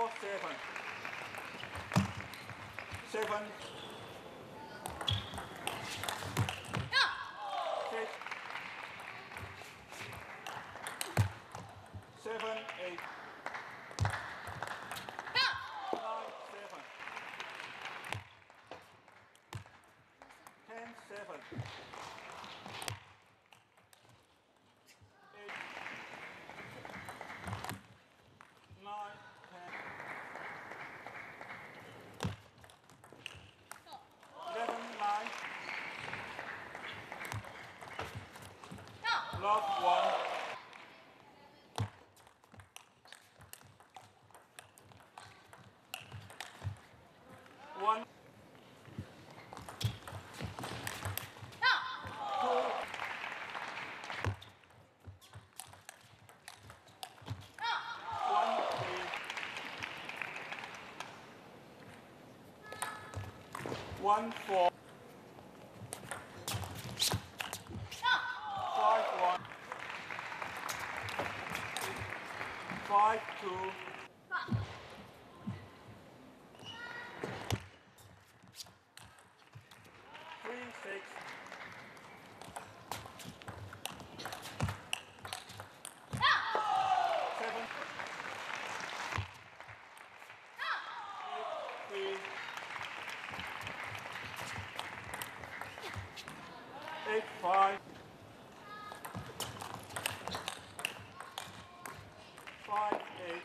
7. 7. 6. 7, 8. 9, 7. 10, 7. 8, 9, 10. 11, 9. Lock 1. 1, 2, 1, 3, 1, 4, 5, 1, 5, 2, 3, 6, 7, 8, 3, 8, 5, 5, 8,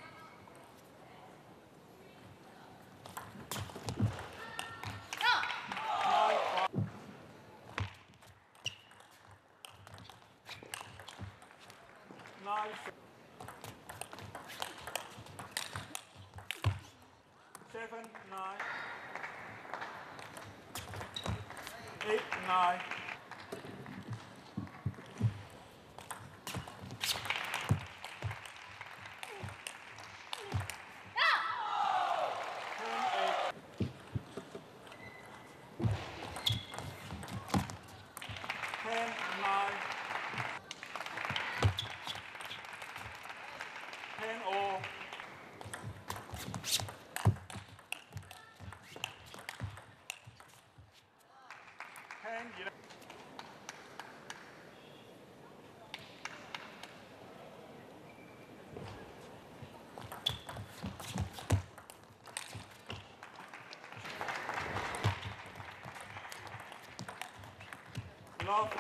9, 7, 9, 8, 9, 10, 9, 10 all, 10, 11. Lock.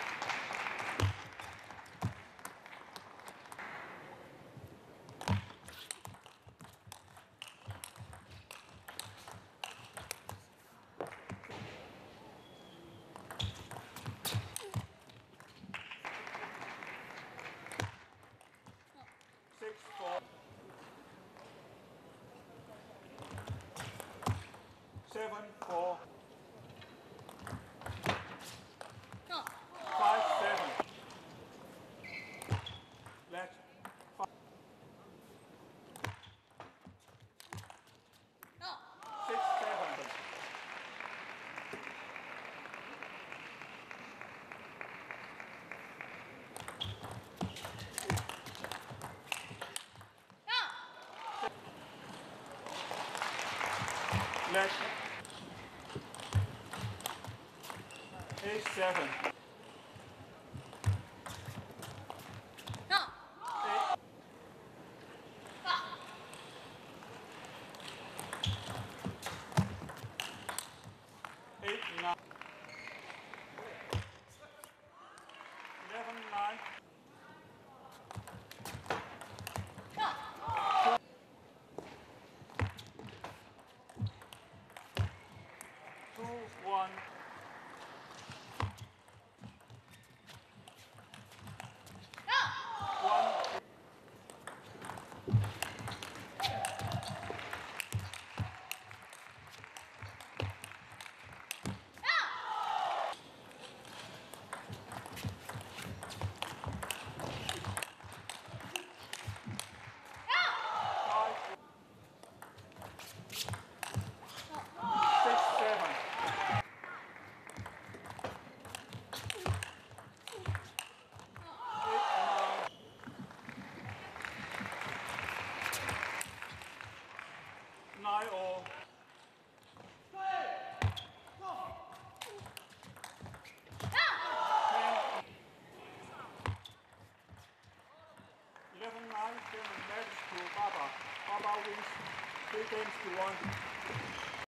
6, 4, 7, 4, 5, 7. Left. 5, 6, 7. 7. Left. 8, 7. 8. 8, 9. 11, 9. 2, 1. 9, German match to BABA. BABA wins 3 games to 1.